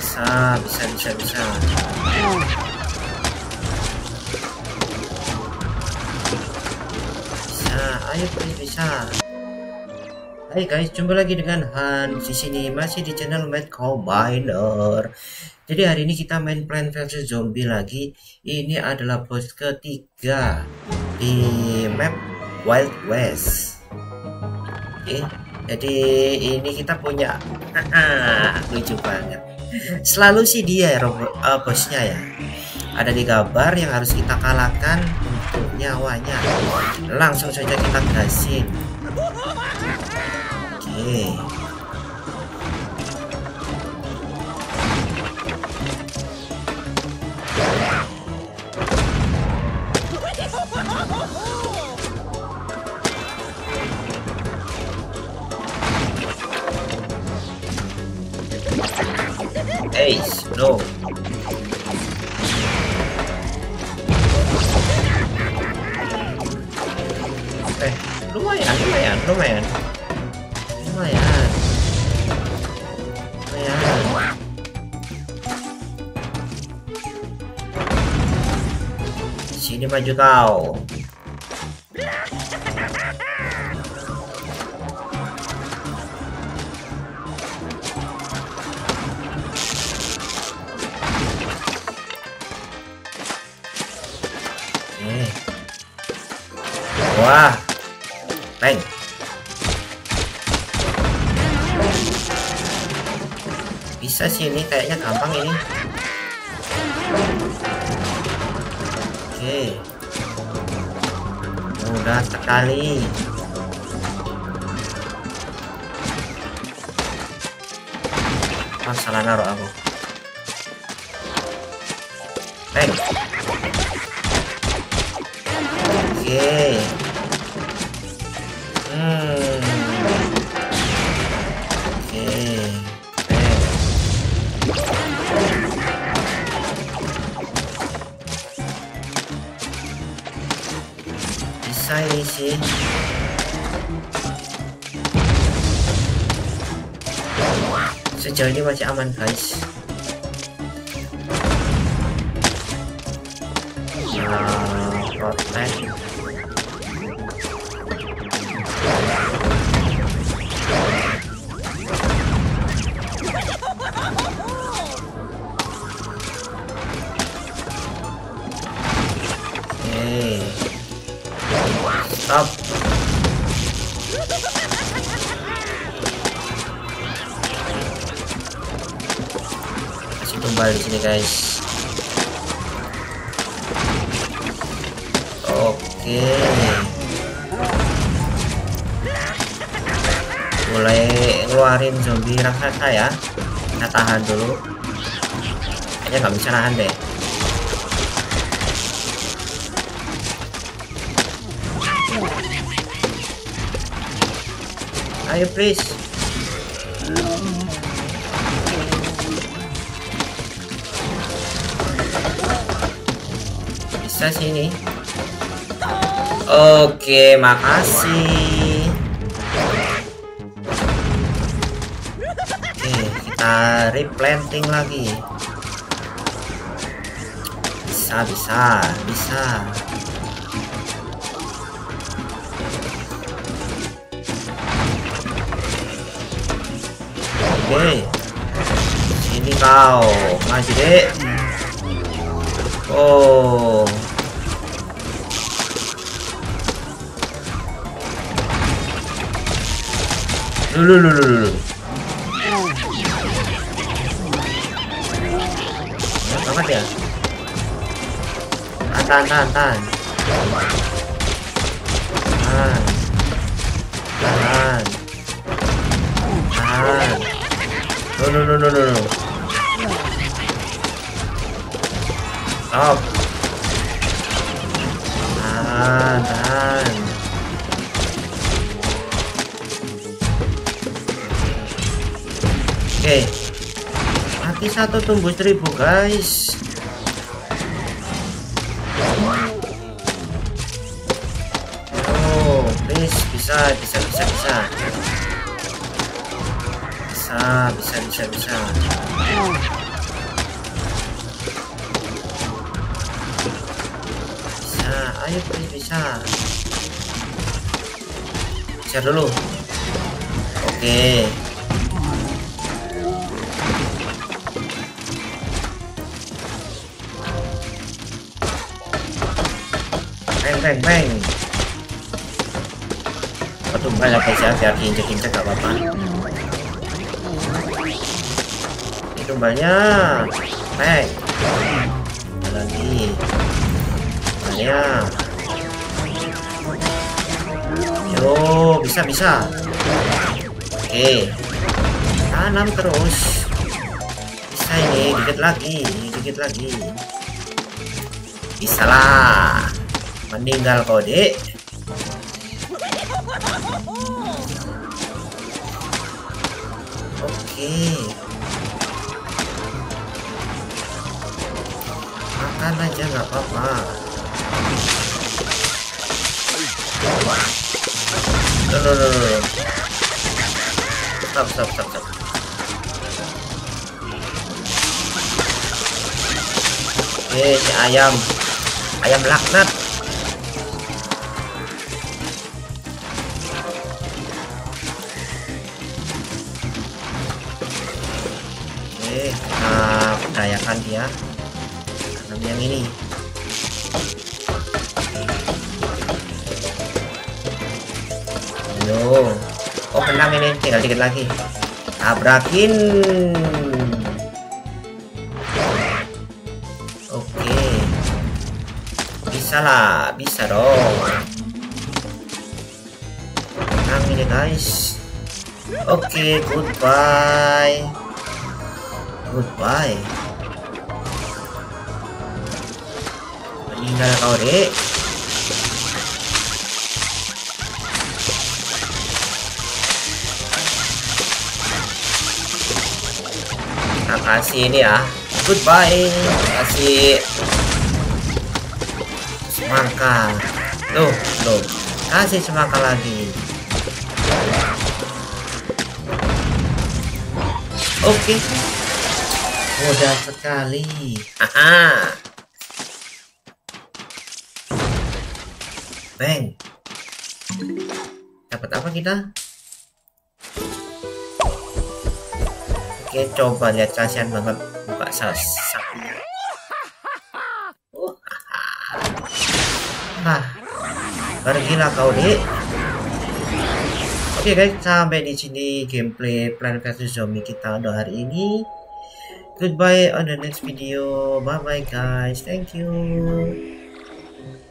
Bisa. Ayo bisa. Hai guys, jumpa lagi dengan Han di sini, masih di channel Mad Combiner. Jadi hari ini kita main Plants vs Zombie lagi. Ini adalah boss ketiga di map Wild West. Oke, jadi ini kita punya lucu banget. Selalu sih dia bosnya ya. Ada 3 bar yang harus kita kalahkan untuk nyawanya. Langsung saja kita gasin. Oke. Hey, no. Lumayan. Sini maju kau. Wah, bang. Bisa sih, ini kayaknya gampang ini. Oke, mudah sekali. Salah naruh aku. Bang. Oke. Bisa ini sih. Sejauh ini masih aman guys. Protect. Stop. Kasih tumbal di sini guys. Oke. Mulai ngeluarin zombie raksasa ya. Kita tahan dulu. Kayaknya nggak bisa nahan deh. Ayo please. Bisa sini. Oke, makasih. Oke, kita replanting lagi. Bisa. Oke, sini kau, maju deh. Oh, dulu. Banget ya. Tahan. Tahan. No. Stop. Tahan. Oke. Mati 1 tumbuh 1000 guys. Oh, please bisa. Bisa. bisa. Share dulu. Oke. Beng. Tumbal ya guys ya, biar diinjek-injek gak apa-apa. Ini tumbalnya. Beng. Lagi. Tumbalnya. Yo, bisa. Oke. Tanam terus. Bisa ini, dikit lagi. Bisa lah. Meninggal kau, Dek. Oke. Makan aja nggak apa-apa. Loh. Stop. Oke, si ayam laknat. Oke, kita perdayakan dia. Tanam yang ini. Yo. Oh, menang ini, tinggal dikit lagi. Tabrakin. Oke. Bisa dong. Menang ini guys. Oke, goodbye. Meninggal kau, Dek. Kita kasih ini ya. Goodbye. Kasih semangka. Loh. Kasih semangka lagi. Oke. Mudah sekali. Haha. Bang. Dapat apa kita? Oke, coba lihat, kasihan banget buka sapinya. Pergilah kau, Dek. Oke guys, sampai di sini gameplay Plants vs Zombies kita untuk hari ini. Goodbye on the next video. Bye bye guys. Thank you.